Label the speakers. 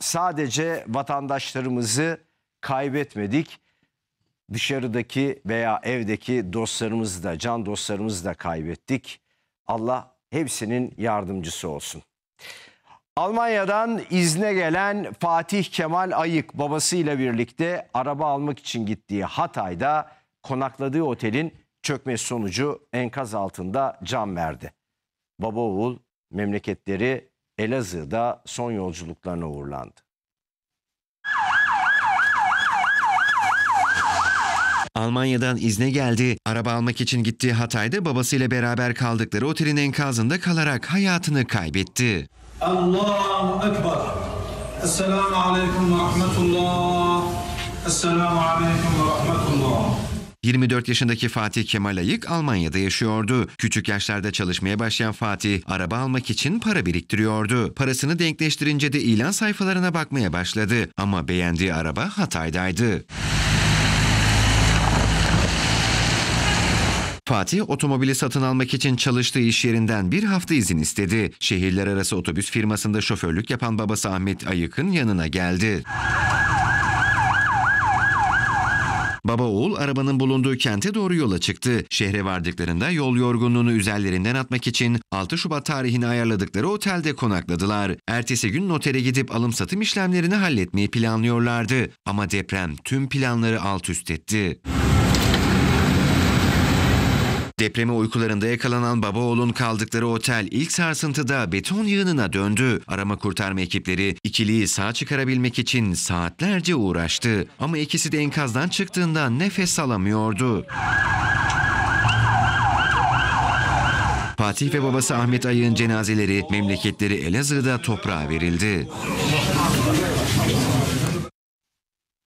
Speaker 1: sadece vatandaşlarımızı kaybetmedik. Dışarıdaki veya evdeki dostlarımızı da, can dostlarımızı da kaybettik. Allah hepsinin yardımcısı olsun. Almanya'dan izne gelen Fatih Kemal Ayık babasıyla birlikte araba almak için gittiği Hatay'da konakladığı otelin çökmesi sonucu enkaz altında can verdi. Baba oğul memleketleri Elazığ'da son yolculuklarına uğurlandı.
Speaker 2: Almanya'dan izne geldi. Araba almak için gittiği Hatay'da babasıyla beraber kaldıkları otelin enkazında kalarak hayatını kaybetti.
Speaker 3: Allahu Ekber. Esselamu Aleyküm ve Rahmetullah. Esselamu Aleyküm ve Rahmetullah.
Speaker 2: 24 yaşındaki Fatih Kemal Ayık Almanya'da yaşıyordu. Küçük yaşlarda çalışmaya başlayan Fatih, araba almak için para biriktiriyordu. Parasını denkleştirince de ilan sayfalarına bakmaya başladı. Ama beğendiği araba Hatay'daydı. Fatih, otomobili satın almak için çalıştığı iş yerinden bir hafta izin istedi. Şehirler arası otobüs firmasında şoförlük yapan babası Ahmet Ayık'ın yanına geldi. Baba oğul arabanın bulunduğu kente doğru yola çıktı. Şehre vardıklarında yol yorgunluğunu üzerlerinden atmak için 6 Şubat tarihini ayarladıkları otelde konakladılar. Ertesi gün notere gidip alım satım işlemlerini halletmeyi planlıyorlardı. Ama deprem tüm planları alt üst etti. Depreme uykularında yakalanan baba oğlun kaldıkları otel ilk sarsıntıda beton yığınına döndü. Arama kurtarma ekipleri ikiliyi sağ çıkarabilmek için saatlerce uğraştı. Ama ikisi de enkazdan çıktığında nefes alamıyordu. Fatih ve babası Ahmet Ayık'ın cenazeleri memleketleri Elazığ'da toprağa verildi.